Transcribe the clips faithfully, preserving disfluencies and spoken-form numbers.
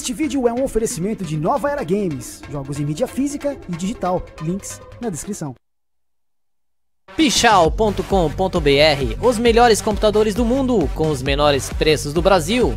Este vídeo é um oferecimento de Nova Era Games, jogos em mídia física e digital, links na descrição. Pichau ponto com ponto br, os melhores computadores do mundo, com os menores preços do Brasil.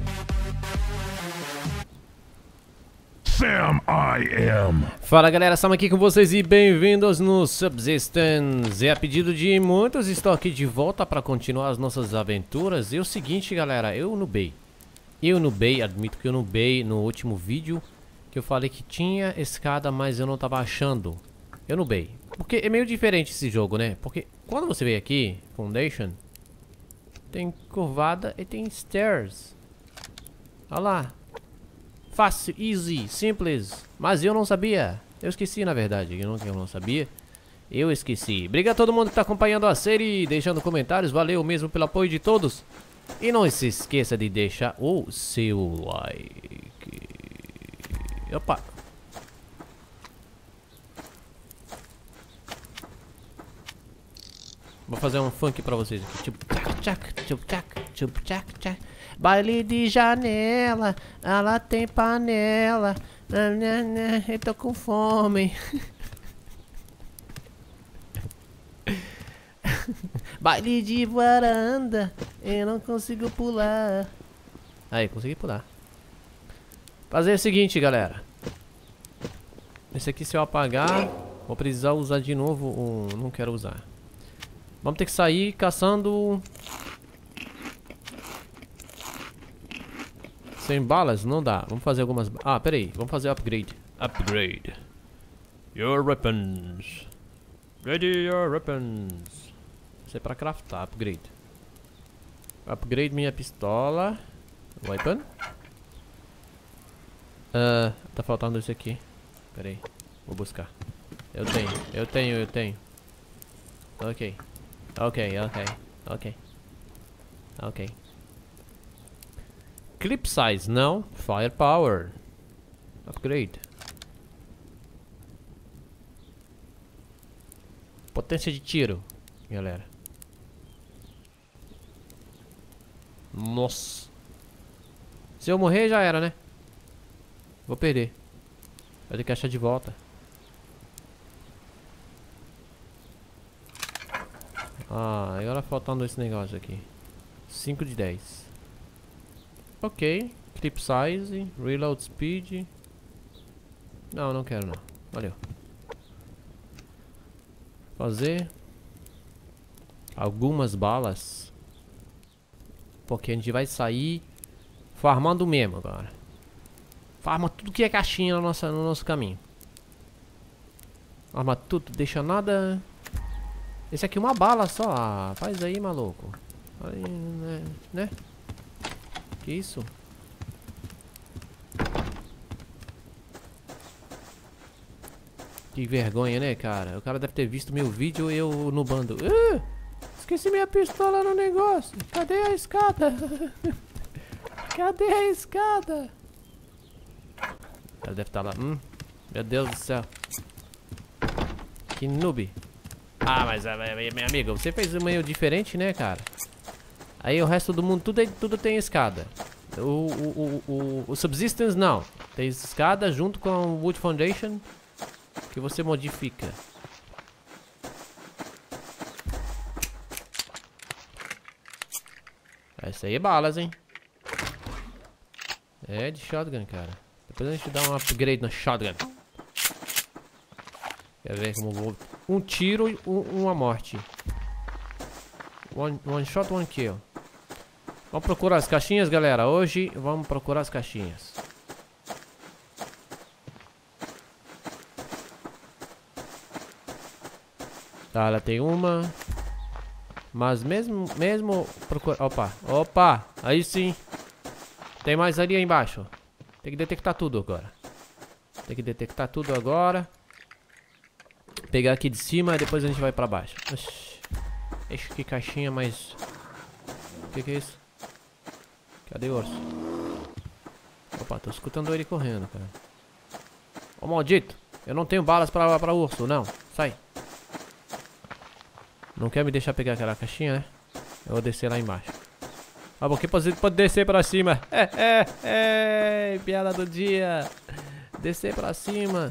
Sam I Am. Fala galera, estamos aqui com vocês e bem-vindos no Subsistence. É a pedido de muitos, estou aqui de volta para continuar as nossas aventuras. E o seguinte galera, eu nubei Eu nubei, admito que eu nubei no último vídeo, que eu falei que tinha escada, mas eu não tava achando. Eu nubei, porque é meio diferente esse jogo, né? Porque quando você vem aqui, Foundation, tem curvada e tem stairs. Olha lá. Fácil, easy, simples. Mas eu não sabia. Eu esqueci, na verdade. Eu não, eu não sabia. Eu esqueci. Obrigado a todo mundo que está acompanhando a série, deixando comentários. Valeu mesmo pelo apoio de todos. E não se esqueça de deixar o seu like. Opa. Vou fazer um funk pra vocês aqui. Tipo, tchac, tchac, tipo, tchac, tipo, tchac, tchac. Baile de janela, ela tem panela. Eu tô com fome. Baile de varanda, eu não consigo pular. Aí, consegui pular. Fazer o seguinte, galera. Esse aqui, se eu apagar, vou precisar usar de novo o... Não quero usar. Vamos ter que sair caçando... Sem balas? Não dá. Vamos fazer algumas... Ah, pera aí. Vamos fazer upgrade. Upgrade. Your weapons. Ready your weapons. Isso é pra craftar. Upgrade. Upgrade minha pistola. Weapon. Uh, tá faltando esse aqui. Pera aí. Vou buscar. Eu tenho. Eu tenho, eu tenho. Ok. Ok, ok. Ok. Ok. Clip size, não. Firepower. Upgrade. Potência de tiro, galera. Nossa. Se eu morrer já era, né? Vou perder. Vai ter que achar de volta. Ah, agora faltando esse negócio aqui. cinco de dez. Ok. Clip size. Reload speed. Não, não quero não. Valeu. Fazer algumas balas. Porque a gente vai sair farmando mesmo agora. Farma tudo que é caixinha no nosso, no nosso caminho. Farma tudo, deixa nada. Esse aqui é uma bala só. Ah, faz aí, maluco. Aí, né? né? Que isso? Que vergonha, né, cara? O cara deve ter visto meu vídeo e eu no bando. Uh, esqueci minha pistola no negócio. Cadê a escada? Cadê a escada? Ela deve estar lá. Hum, meu Deus do céu. Que noob. Ah, mas, meu amigo, você fez um meio diferente, né, cara? Aí o resto do mundo, tudo, tudo tem escada. O, o, o, o, o Subsistence não. Tem escada junto com o Wood Foundation que você modifica. Essa aí é balas, hein? É de shotgun, cara. Depois a gente dá um upgrade na shotgun. Quer ver como vou... Um tiro e um, uma morte. One, one shot, one kill. Vamos procurar as caixinhas, galera. Hoje vamos procurar as caixinhas. Tá, ela tem uma. Mas mesmo, mesmo procura... Opa, opa, aí sim. Tem mais ali embaixo. Tem que detectar tudo agora. Tem que detectar tudo agora. Pegar aqui de cima e depois a gente vai pra baixo. Oxi. Ixi, que caixinha mais... O que que é isso? Cadê o urso? Opa, tô escutando ele correndo, cara. Ô maldito, eu não tenho balas pra, pra urso, não. Sai. Não quer me deixar pegar aquela caixinha, né? Eu vou descer lá embaixo. Ah, porque você pode descer pra cima. É, é, é. Piada do dia. Descer pra cima.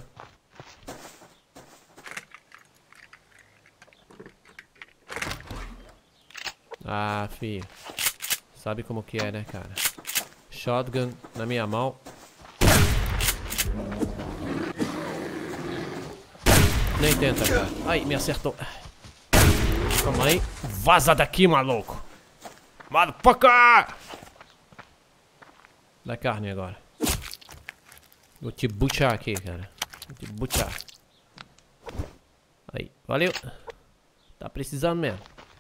Ah, filho. Sabe como que é, né, cara? Shotgun na minha mão. Nem tenta, cara. Ai, me acertou. Calma aí. Vaza daqui, maluco. Motherfucker! Dá carne agora. Vou te buchar aqui, cara. Vou te buchar. Aí, valeu. Tá precisando mesmo.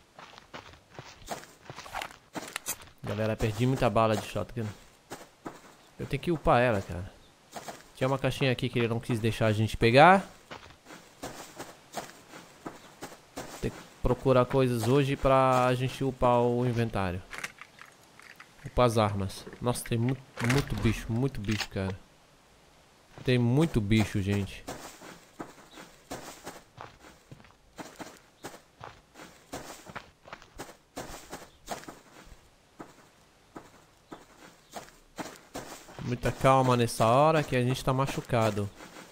Galera, perdi muita bala de shotgun. Eu tenho que upar ela, cara. Tinha uma caixinha aqui que ele não quis deixar a gente pegar. Tem que procurar coisas hoje pra gente upar o inventário. Upar as armas. Nossa, tem muito, muito bicho, muito bicho, cara. Tem muito bicho, gente. Muita calma nessa hora que a gente tá machucado.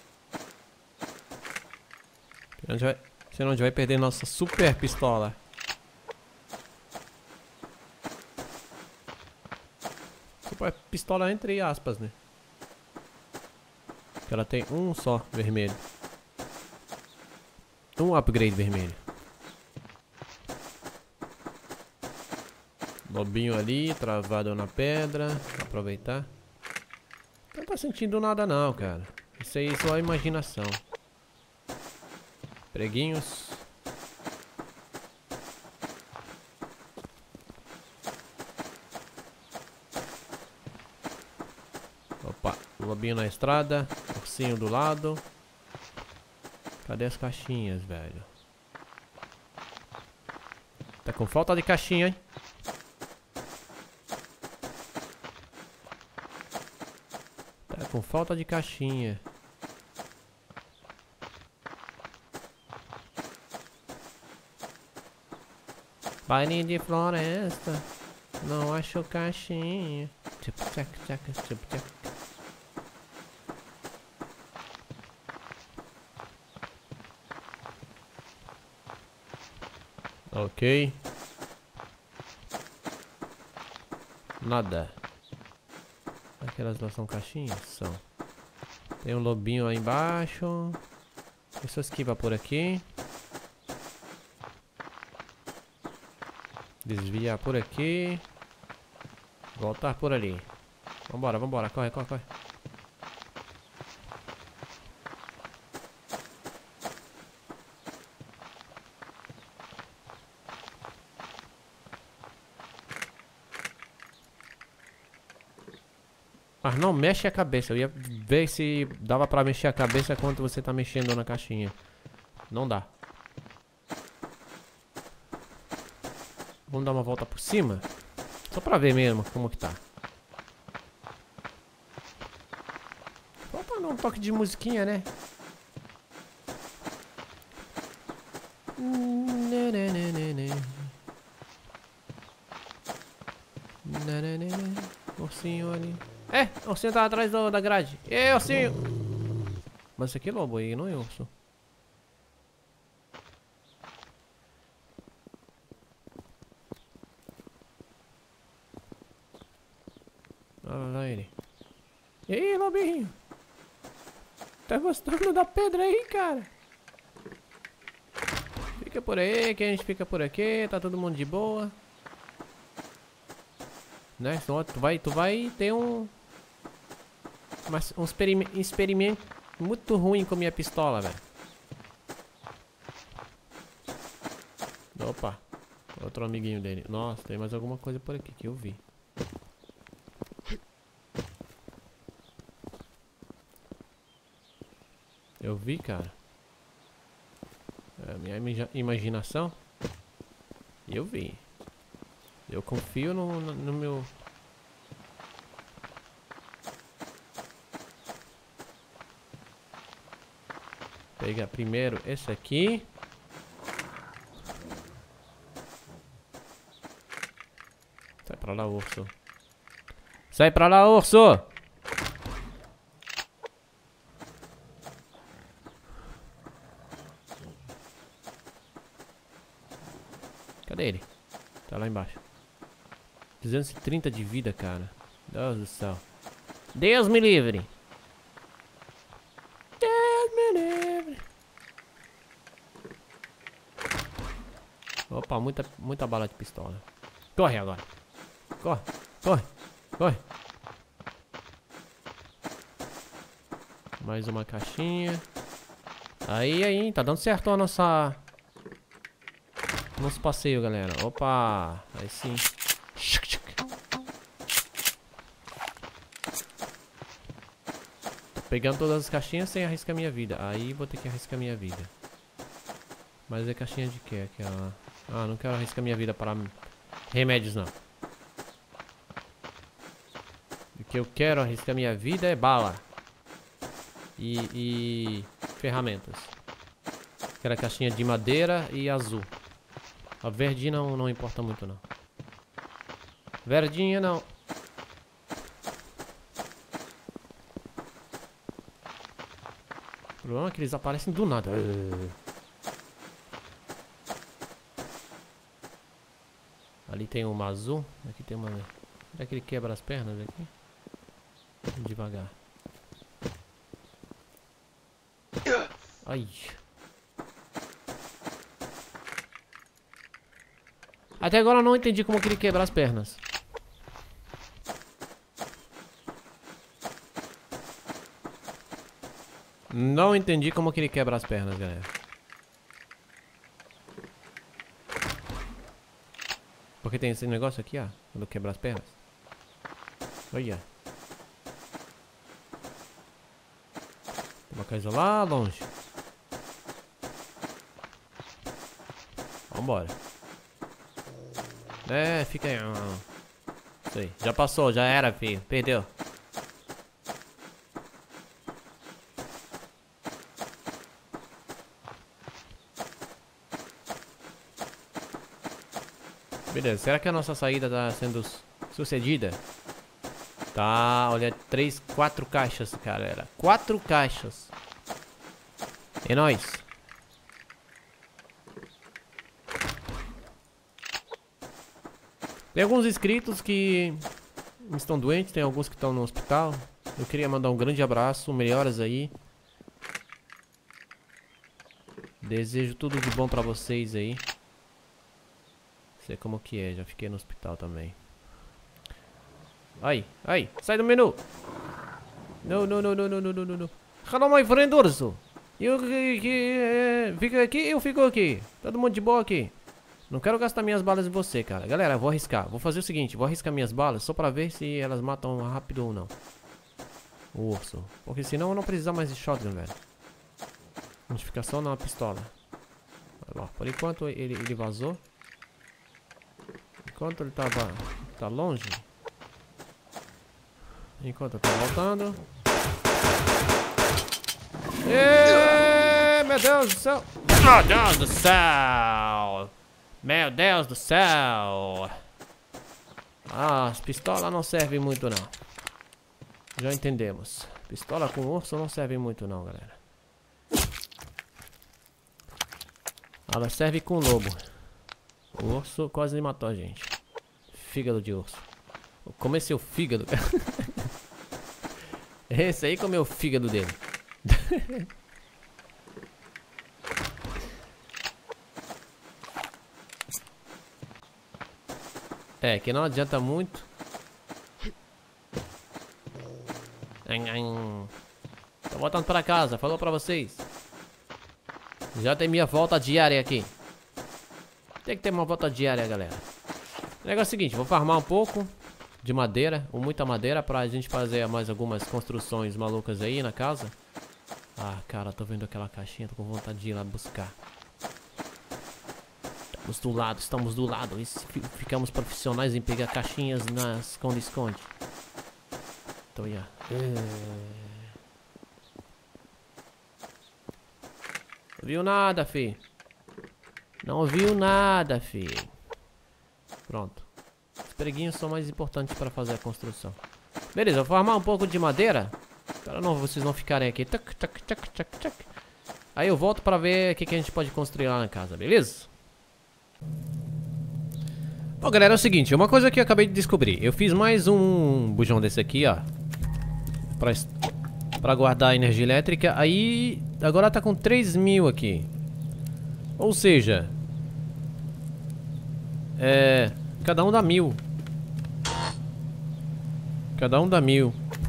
Senão a gente vai, senão a gente vai perder nossa super pistola. Super pistola entre aspas, né? Porque ela tem um só vermelho. Um upgrade vermelho. Lobinho ali, travado na pedra. Aproveitar. Não tá sentindo nada não, cara. Isso aí é só imaginação. Preguinhos. Opa, lobinho na estrada. Ursinho do lado. Cadê as caixinhas, velho? Tá com falta de caixinha, hein? Com falta de caixinha. Baile de floresta. Não acho caixinha. Tipo, tchac, tchac, tipo, tchac. Ok. Nada. Aquelas lá são caixinhas? São. Tem um lobinho lá embaixo. Deixa eu esquivar por aqui. Desviar por aqui. Voltar por ali. Vambora, vambora. Corre, corre, corre. Mas não mexe a cabeça. Eu ia ver se dava pra mexer a cabeça enquanto você tá mexendo na caixinha. Não dá. Vamos dar uma volta por cima? Só pra ver mesmo como que tá. Falta um toque de musiquinha, né? Ursinho ali. É, o ursinho tá atrás do, da grade. É, ursinho. Mas esse aqui é lobo aí, não é urso. Olha lá ele. E aí, lobinho? Tá gostando da pedra aí, cara? Fica por aí, que a gente fica por aqui. Tá todo mundo de boa. Né? Senão tu vai, tu vai ter um... Mas um experimento, experimento muito ruim com minha pistola, velho. Opa. Outro amiguinho dele. Nossa, tem mais alguma coisa por aqui que eu vi. Eu vi, cara. É a minha imag imaginação. Eu vi. Eu confio no, no, no meu... Pegar primeiro esse aqui. Sai pra pra lá, urso. Sai pra lá, urso! Cadê ele? Tá lá embaixo. duzentos e trinta de vida, cara. Deus do céu. Deus me livre. Deus me livre. Opa, muita, muita bala de pistola. Corre agora. Corre, corre, corre. Mais uma caixinha. Aí, aí, tá dando certo a nossa... Nosso passeio, galera. Opa, aí sim. Tô pegando todas as caixinhas sem arriscar minha vida. Aí vou ter que arriscar minha vida. Mas é caixinha de quê? Aquela... Ah, não quero arriscar minha vida para remédios, não. O que eu quero arriscar minha vida é bala. E, e ferramentas. Aquela caixinha de madeira e azul. A verdinha não, não importa muito, não. Verdinha não. O problema é que eles aparecem do nada. Ali tem uma azul. Aqui tem uma... Será que ele quebra as pernas aqui? Devagar. Ai. Até agora eu não entendi como que ele quebra as pernas. Não entendi como que ele quebra as pernas, galera. Porque tem esse negócio aqui, ó. Quando quebra as pernas. Olha. Tem uma coisa lá longe. Vambora. É, fica aí. Isso aí. Já passou, já era, filho. Perdeu. Beleza, será que a nossa saída tá sendo sucedida? Tá, olha, três, quatro caixas, galera. Quatro caixas. É nóis. Tem alguns inscritos que estão doentes, tem alguns que estão no hospital. Eu queria mandar um grande abraço, melhoras aí. Desejo tudo de bom pra vocês aí. Sei como que é, já fiquei no hospital também. Ai, ai, sai do menu. Não, não, não, não, não, não, não, não. Hello, my friend urso. Eu que, que fica aqui, eu fico aqui. Todo mundo de boa aqui. Não quero gastar minhas balas em você, cara. Galera, vou arriscar. Vou fazer o seguinte, vou arriscar minhas balas só pra ver se elas matam rápido ou não. O urso. Porque senão eu não precisar mais de shotgun, velho. A gente fica só na pistola. Olha lá, por enquanto ele, ele vazou. Enquanto ele tava... Tá longe. Enquanto eu tô voltando. Êêêê, meu Deus do céu. Meu Deus do céu. Meu Deus do céu. Ah, as pistolas não servem muito não. Já entendemos. Pistola com urso não serve muito não, galera. Ela serve com lobo. O urso quase matou a gente. Fígado de urso. Vou comer seu fígado. Esse aí comeu o fígado dele. É, que não adianta muito. Tô voltando pra casa, falou pra vocês. Já tem minha volta diária aqui. Tem que ter uma volta diária, galera. O negócio é o seguinte, vou farmar um pouco de madeira, ou muita madeira, pra gente fazer mais algumas construções malucas aí na casa. Ah, cara, tô vendo aquela caixinha, tô com vontade de ir lá buscar. Estamos do lado, estamos do lado. E ficamos profissionais em pegar caixinhas na esconde-esconde. Então, já. É... Não viu nada, fi. Não viu nada, fi. Pronto. preguinhos são mais importantes para fazer a construção. Beleza, vou farmar um pouco de madeira. Para não, vocês não ficarem aqui. Tac, tac, tac, tac, tac. Aí eu volto para ver o que, que a gente pode construir lá na casa, beleza? Bom, galera, é o seguinte. Uma coisa que eu acabei de descobrir. Eu fiz mais um bujão desse aqui, ó. Pra, pra guardar a energia elétrica. Aí, agora tá com três mil aqui. Ou seja... É... Cada um dá mil. Cada um dá mil.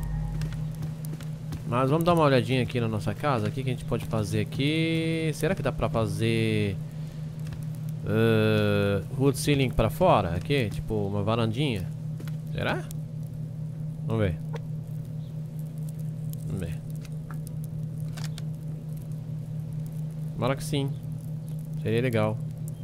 Mas vamos dar uma olhadinha aqui na nossa casa. O que, que a gente pode fazer aqui? Será que dá pra fazer... Uh, wood ceiling pra fora? Aqui, tipo uma varandinha. Será? Vamos ver. Vamos ver. Tomara que sim. Seria legal.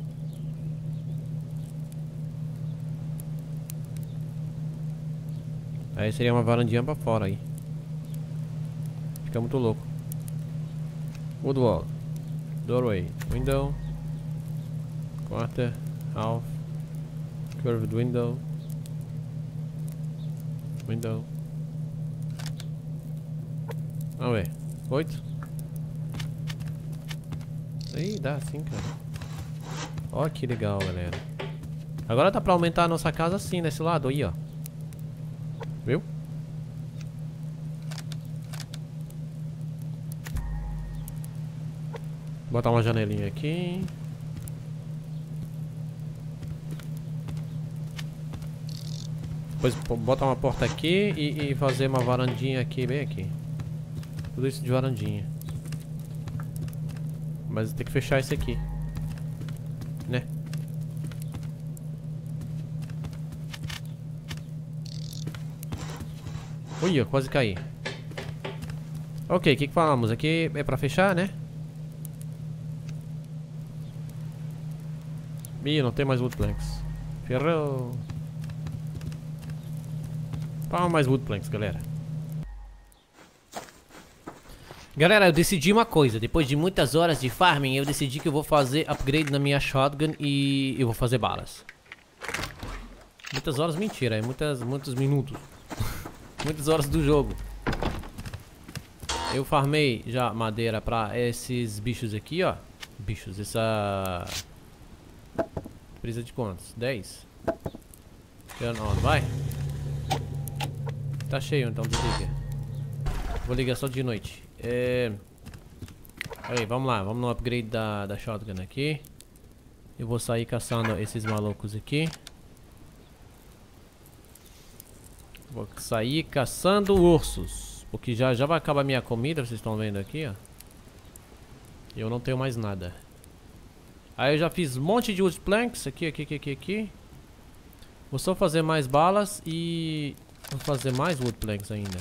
Aí seria uma varandinha pra fora aí. Fica muito louco. Wood wall. Doorway. Window. Quarter. Half. Curved window. Window. Vamos ver. Oito. Ih, dá sim, cara. Ó, que legal, galera. Agora dá pra aumentar a nossa casa assim, desse lado aí, ó. Viu? Botar uma janelinha aqui. Depois botar uma porta aqui e, e fazer uma varandinha aqui, bem aqui. Tudo isso de varandinha. Mas tem que fechar esse aqui, né? Ui, quase caí. Ok, o que que falamos? Aqui é pra fechar, né? Ih, não tem mais wood planks. Ferrou. Palma mais wood planks, galera. Galera, eu decidi uma coisa. Depois de muitas horas de farming, eu decidi que eu vou fazer upgrade na minha shotgun e eu vou fazer balas. Muitas horas, mentira, é muitas, muitos minutos. Muitas horas do jogo. Eu farmei já madeira pra esses bichos aqui, ó. Bichos, essa... Precisa de quantos? dez? Turn on, vai. Tá cheio, então desliga. Vou ligar só de noite. É... Aí, vamos lá. Vamos no upgrade da, da shotgun aqui. Eu vou sair caçando esses malucos aqui. Vou sair caçando ursos. Porque já, já vai acabar a minha comida. Vocês estão vendo aqui, ó. E eu não tenho mais nada. Aí eu já fiz um monte de wood planks. Aqui, aqui, aqui, aqui, aqui. Vou só fazer mais balas e... Vou fazer mais wood planks ainda.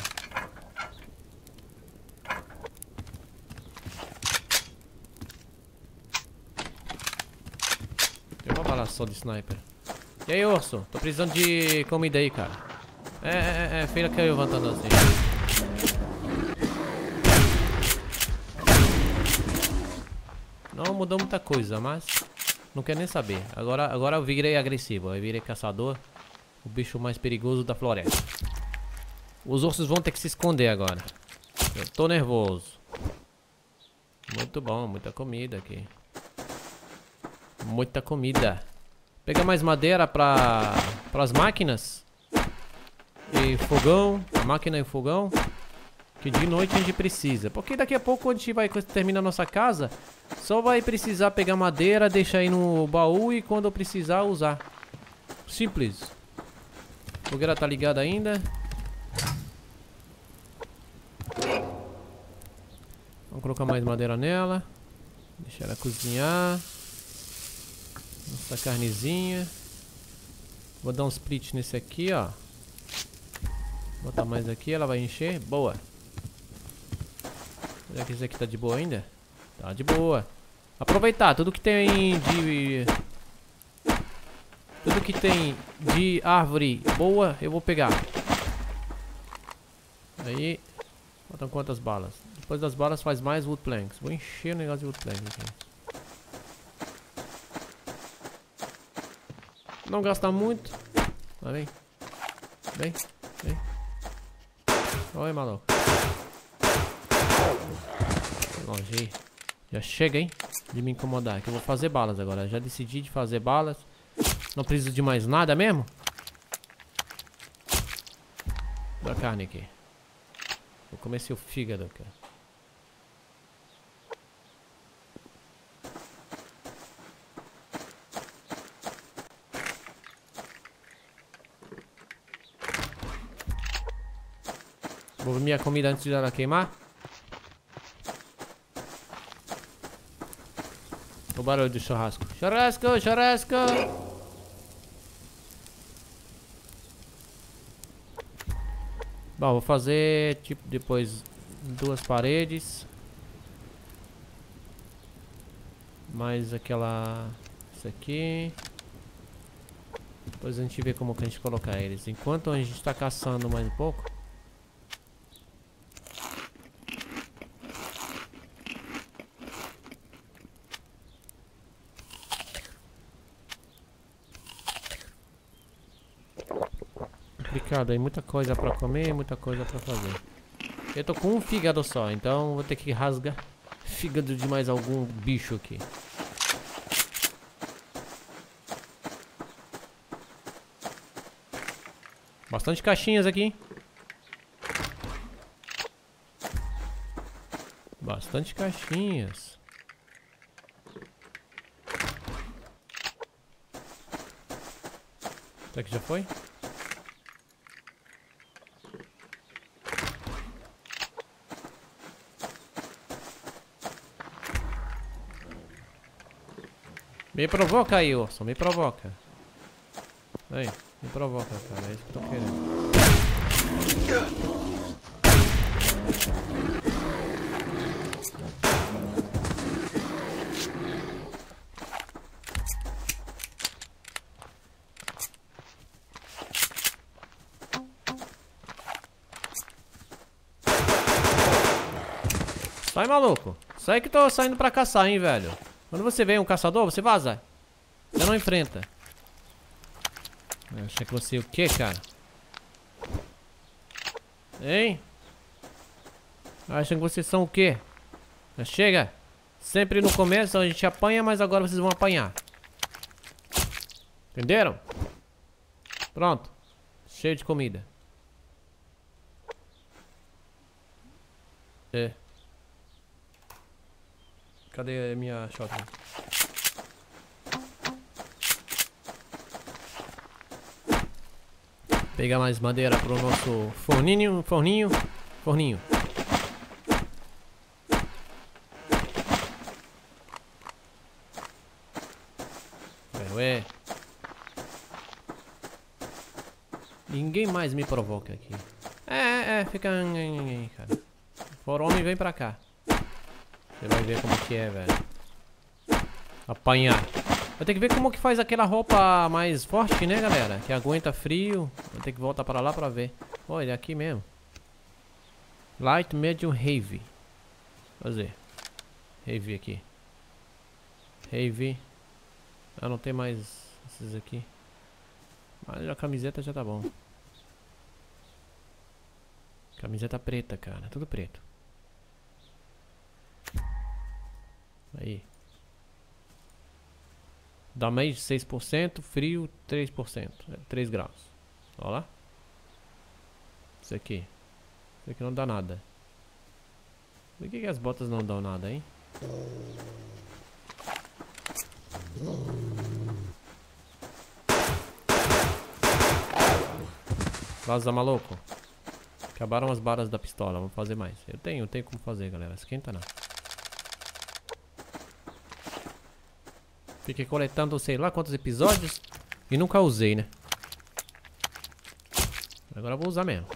Tem uma bala só de sniper. E aí, urso? Tô precisando de comida aí, cara. É, é, é, feira que eu levantando assim. Não mudou muita coisa, mas não quero nem saber. Agora, agora eu virei agressivo, eu virei caçador. O bicho mais perigoso da floresta. Os ursos vão ter que se esconder agora. Eu tô nervoso. Muito bom, muita comida aqui. Muita comida. Pegar mais madeira para as máquinas. E fogão, a máquina e o fogão. Que de noite a gente precisa. Porque daqui a pouco, quando a gente vai terminar a nossa casa, só vai precisar pegar madeira, deixar aí no baú e quando eu precisar usar. Simples. A fogueira tá ligada ainda. Vamos colocar mais madeira nela. Deixar ela cozinhar. Nossa carnezinha. Vou dar um split nesse aqui, ó. Botar mais aqui, ela vai encher. Boa. Será que esse aqui tá de boa ainda? Tá de boa. Aproveitar tudo que tem de... Tudo que tem de árvore boa, eu vou pegar. Aí. Faltam quantas balas? Depois das balas faz mais wood planks. Vou encher o negócio de wood planks aqui. Não gasta muito. Vai, vem. Vem, vem. Oi, maluco. Longe. Já chega, hein? De me incomodar. Que eu vou fazer balas agora. Já decidi de fazer balas. Não preciso de mais nada mesmo. Da carne aqui. Vou comer seu fígado, cara. Vou ver minha comida antes de ela queimar. O barulho do churrasco. Churrasco, churrasco. Bom, vou fazer tipo depois duas paredes. Mais aquela... Isso aqui. Depois a gente vê como que a gente colocar eles. Enquanto a gente está caçando mais um pouco. Complicado, aí muita coisa pra comer, muita coisa pra fazer. Eu tô com um fígado só, então vou ter que rasgar fígado de mais algum bicho aqui. Bastante caixinhas aqui. Bastante caixinhas. Será que já foi? Me provoca aí, Orson, me provoca. Aí, me provoca, cara, é isso que eu tô querendo. Sai, maluco. Sai que eu tô saindo pra caçar, hein, velho. Quando você vê um caçador, você vaza. Você não enfrenta. Acha que você o que, cara? Hein? Acham que vocês são o quê? Já chega. Sempre no começo a gente apanha, mas agora vocês vão apanhar. Entenderam? Pronto. Cheio de comida. É. Cadê a minha shotgun? Pegar mais madeira pro nosso forninho, forninho, forninho. Ué. Ninguém mais me provoca aqui. É, é, é, fica... cara. For homem, vem pra cá. Você vai ver como que é, velho. Apanhar. Vai ter que ver como que faz aquela roupa mais forte, né, galera? Que aguenta frio. Vai ter que voltar pra lá pra ver. Olha, é aqui mesmo. Light, medium, heavy. Fazer. Heavy aqui. Heavy. Ah, não tem mais esses aqui. Mas a camiseta já tá bom. Camiseta preta, cara. Tudo preto. Aí. Damage seis por cento, frio três por cento. É, três graus. Olha lá. Isso aqui. Isso aqui não dá nada. Por que, que as botas não dão nada, hein? Vaza, maluco. Acabaram as balas da pistola. Vamos fazer mais. Eu tenho, eu tenho como fazer, galera. Esquenta não. Fiquei coletando sei lá quantos episódios e nunca usei, né? Agora eu vou usar mesmo.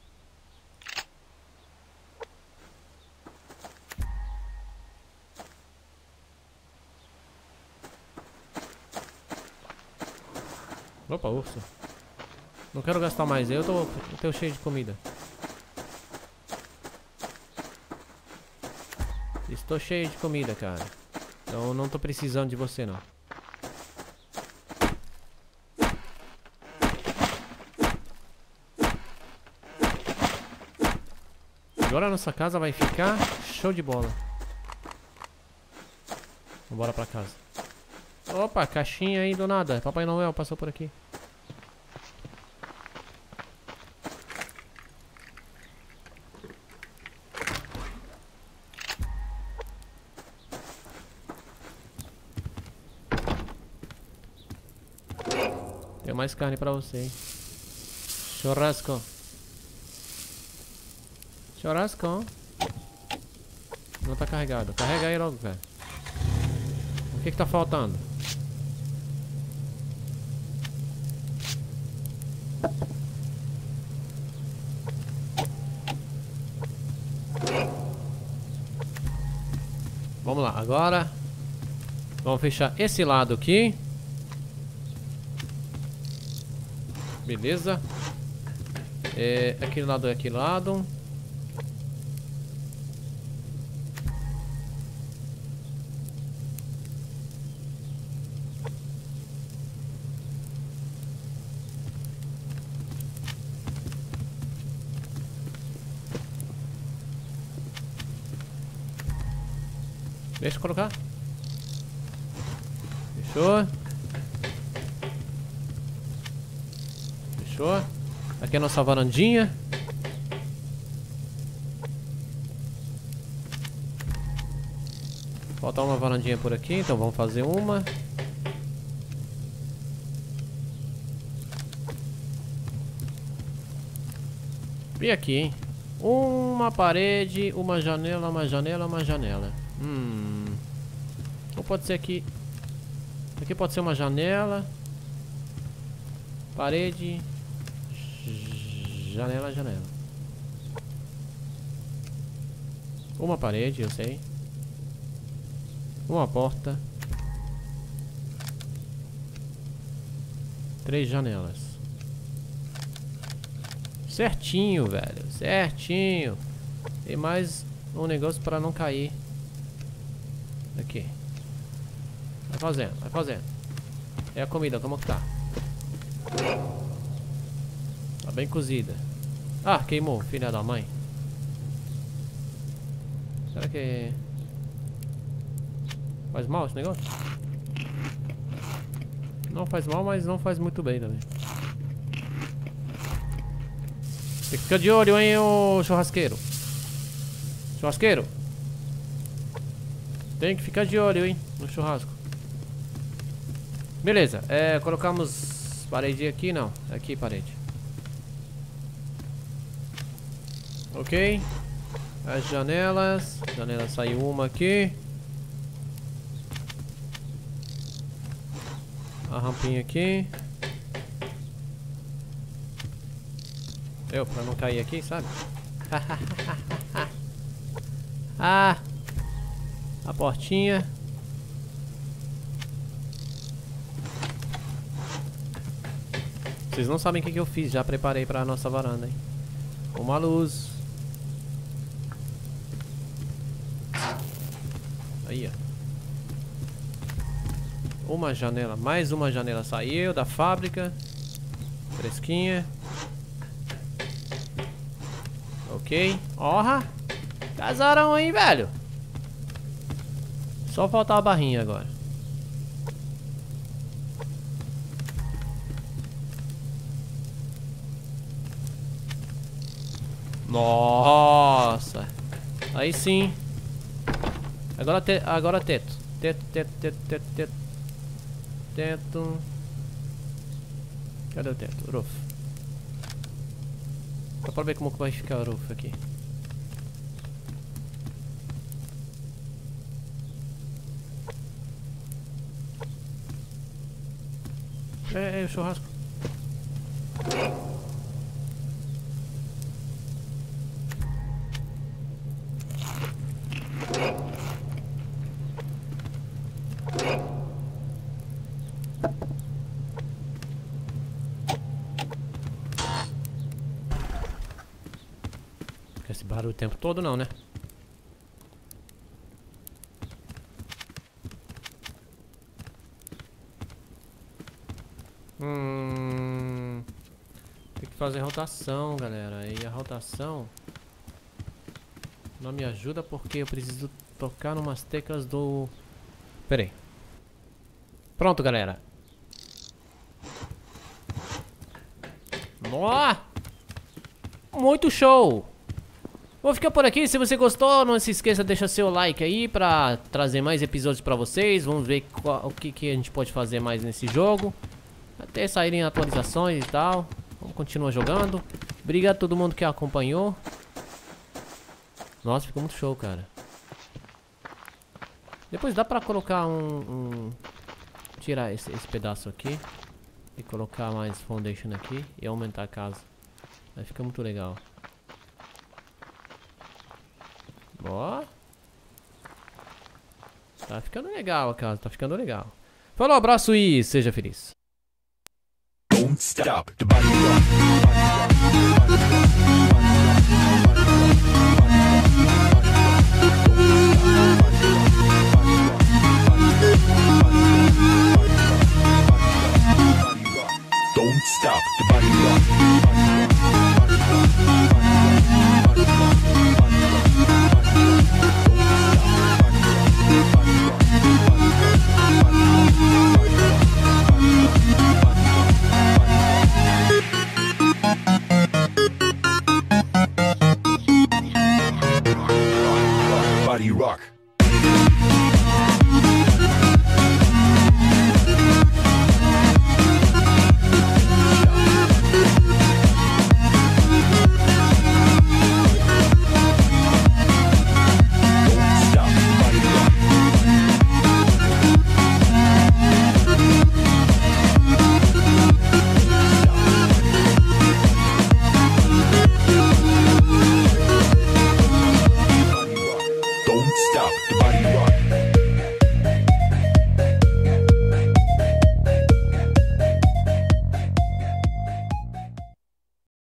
Opa, urso. Não quero gastar mais, eu tô, eu tô cheio de comida. Estou cheio de comida, cara. Então não tô precisando de você, não. Agora a nossa casa vai ficar show de bola. Vambora pra casa. Opa, caixinha aí do nada. Papai Noel passou por aqui. Tem mais carne pra você, hein? Churrasco. Churrasco. Não tá carregado. Carrega aí logo, cara. O que que tá faltando? Vamos lá, agora vamos fechar esse lado aqui. Beleza. É, aquele lado é aquele lado. Deixa eu colocar. Fechou. Fechou. Aqui é a nossa varandinha. Falta uma varandinha por aqui, então vamos fazer uma. E aqui, hein? Uma parede, uma janela, uma janela, uma janela. Hum. Ou pode ser aqui. Aqui pode ser uma janela. Parede. Janela, janela. Uma parede, eu sei. Uma porta. Três janelas. Certinho, velho. Certinho. Tem mais um negócio para não cair. Aqui. Vai fazendo, vai fazendo. É a comida, como que tá? Tá bem cozida. Ah, queimou, filha da mãe. Será que faz mal esse negócio? Não faz mal, mas não faz muito bem também. Tem que ficar de olho, hein, ô churrasqueiro. Churrasqueiro. Tem que ficar de olho, hein, no churrasco. Beleza, é, colocamos parede aqui, não. Aqui, parede. Ok. As janelas. Janela saiu uma aqui. A rampinha aqui. Eu, pra não cair aqui, sabe? Ah! A portinha. Vocês não sabem o que, que eu fiz. Já preparei pra nossa varanda, hein? Uma luz. Aí, ó. Uma janela. Mais uma janela saiu da fábrica. Fresquinha. Ok. Orra. Casarão aí, velho. Só faltar a barrinha agora. Nossa. Aí sim. Agora, te, agora teto. Teto, teto, teto, teto, teto. Teto. Cadê o teto? Roof. Só pra ver como que vai ficar o roof aqui. É, é o churrasco. Esse barulho o tempo todo não, né? Hum, tem que fazer rotação, galera. E a rotação Não me ajuda porque eu preciso tocar numas teclas do... Pera aí. Pronto, galera. Ó! Muito show! Vou ficar por aqui. Se você gostou, não se esqueça de deixar seu like aí pra trazer mais episódios pra vocês. Vamos ver qual, o que, que a gente pode fazer mais nesse jogo. Até saírem atualizações e tal. Vamos continuar jogando. Obrigado a todo mundo que acompanhou. Nossa, ficou muito show, cara. Depois dá pra colocar um... um... Tirar esse, esse pedaço aqui. E colocar mais foundation aqui. E aumentar a casa. Vai ficar muito legal. Ó. Tá ficando legal a casa, tá ficando legal. Falou, abraço e seja feliz. Don't stop the body rock. Don't stop the body rock. Body rock. Don't stop the body rock.